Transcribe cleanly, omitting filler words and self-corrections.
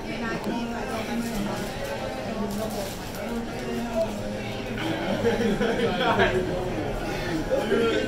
ในหน้าที่ไปตรงนั้นดึงระบบมา